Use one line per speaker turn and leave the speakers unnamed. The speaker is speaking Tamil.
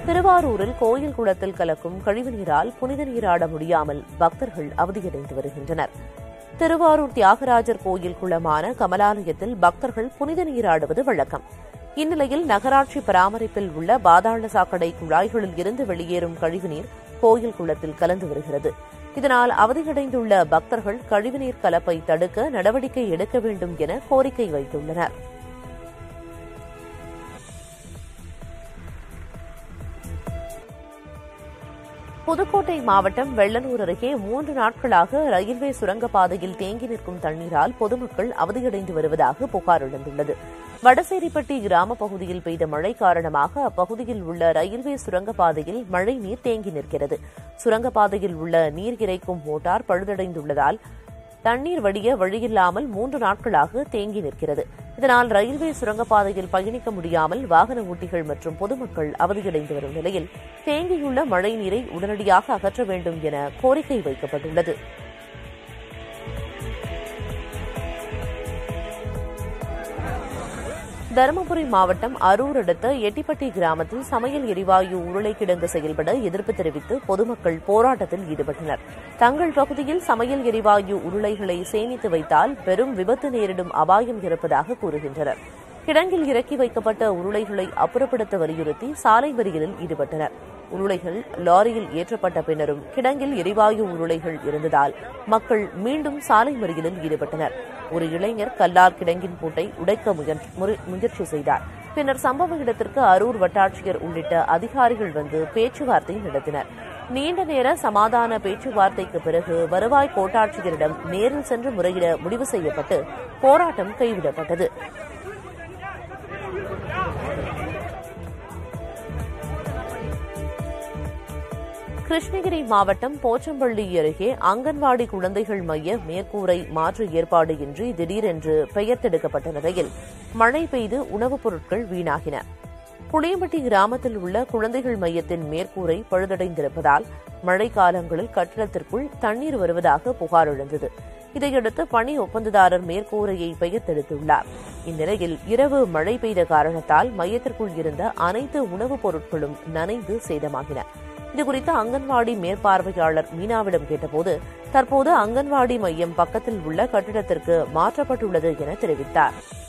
திருவாரூரில் கோயில் குளத்தில் கலக்கும் கழிவுநீரால் புனித நீராட முடியாமல் பக்தர்கள் அவதியடைந்து வருகின்றனர். திருவாரூர் தியாகராஜர் கோயில் குளமான கமலாலயத்தில் பக்தர்கள் புனித நீராடுவது வழக்கம். இந்நிலையில் நகராட்சி பராமரிப்பில் உள்ள பாதாள சாக்கடை குழாய்களில் இருந்து வெளியேறும் கழிவுநீர் கோயில் குளத்தில் கலந்து வருகிறது. இதனால் அவதியடைந்துள்ள பக்தர்கள் கழிவுநீர் கலப்பை தடுக்க நடவடிக்கை எடுக்க வேண்டும் என கோரிக்கை வைத்துள்ளனர். புதுக்கோட்டை மாவட்டம் வெள்ளலூர் அருகே 3 நாட்களாக ரயில்வே சுரங்கப்பாதையில் தேங்கி நிற்கும் தண்ணீரால் பொதுமக்கள் அவதியடைந்து வருவதாக புகார் எழுந்துள்ளது. வடசேரிப்பட்டி கிராம பகுதியில் பெய்த மழை காரணமாக அப்பகுதியில் உள்ள ரயில்வே சுரங்கப்பாதையில் மழை நீர் தேங்கி நிற்கிறது. சுரங்கப்பாதையில் உள்ள நீர் இறைக்கும் மோட்டார் பழுதடைந்துள்ளதால் தண்ணீர் வடிய வழியில்லாமல் 3 நாட்களாக தேங்கி நிற்கிறது. இதனால் ரயில்வே சுரங்கப்பாதையில் பயணிக்க முடியாமல் வாகன ஓட்டிகள் மற்றும் பொதுமக்கள் அவதியடைந்து வரும் நிலையில் தேங்கியுள்ள மழை நீரை உடனடியாக அகற்ற வேண்டும் என கோரிக்கை வைக்கப்பட்டுள்ளது. தருமபுரி மாவட்டம் அரூர் அடுத்த எட்டிப்பட்டி கிராமத்தில் சமையல் எரிவாயு உருளை கிடங்கு செயல்பட எதிர்ப்பு தெரிவித்து பொதுமக்கள் போராட்டத்தில் ஈடுபட்டனர். தங்கள் பகுதியில் சமையல் எரிவாயு உருளைகளை சேமித்து வைத்தால் பெரும் விபத்து நேரிடும் அபாயம் இருப்பதாக கூறுகின்றனர். கிடங்கில் இறக்கி வைக்கப்பட்ட உருளைகளை அப்புறப்படுத்த வலியுறுத்தி சாலை மறியலில் ஈடுபட்டனர். உருளைகள் லாரியில் ஏற்றப்பட்ட பின்னரும் கிடங்கில் எரிவாயு உருளைகள் இருந்ததால் மக்கள் மீண்டும் சாலை மறியலில் ஈடுபட்டனர். ஒரு இளைஞர் கல்லார் கிடங்கின் பூட்டை உடைக்க முயற்சி செய்தார். பின்னர் சம்பவ இடத்திற்கு அரூர் வட்டாட்சியர் உள்ளிட்ட அதிகாரிகள் வந்து பேச்சுவார்த்தை நடத்தினர். நீண்ட நேர சமாதான பேச்சுவார்த்தைக்கு பிறகு வருவாய் கோட்டாட்சியரிடம் நேரில் சென்று முறையிட முடிவு செய்யப்பட்டு போராட்டம் கைவிடப்பட்டது. கிருஷ்ணகிரி மாவட்டம் போச்சம்பள்ளி அருகே அங்கன்வாடி குழந்தைகள் மைய மேற்கூரை மாற்று ஏற்பாடு இன்றி திடீரென்று பெயர்த்தெடுக்கப்பட்ட நிலையில் மழை பெய்து உணவுப் பொருட்கள் வீணாகின. புளியம்பட்டி கிராமத்தில் உள்ள குழந்தைகள் மையத்தின் மேற்கூரை பழுதடைந்திருப்பதால் மழை காலங்களில் கட்டிடத்திற்குள் தண்ணீர் வருவதாக புகார் எழுந்தது. இதையடுத்து பணி ஒப்பந்ததாரர் மேற்கூரையை பெயர்த்தெடுத்துள்ளார். இந்நிலையில் இரவு மழை பெய்த காரணத்தால் மையத்திற்குள் இருந்த அனைத்து உணவுப் பொருட்களும் நனைந்து சேதமாகின. இதுகுறித்து அங்கன்வாடி மேற்பார்வையாளர் மீனாவிடம் கேட்டபோது தற்போது அங்கன்வாடி மையம் பக்கத்தில் உள்ள கட்டிடத்திற்கு மாற்றப்பட்டுள்ளது என தெரிவித்தார்.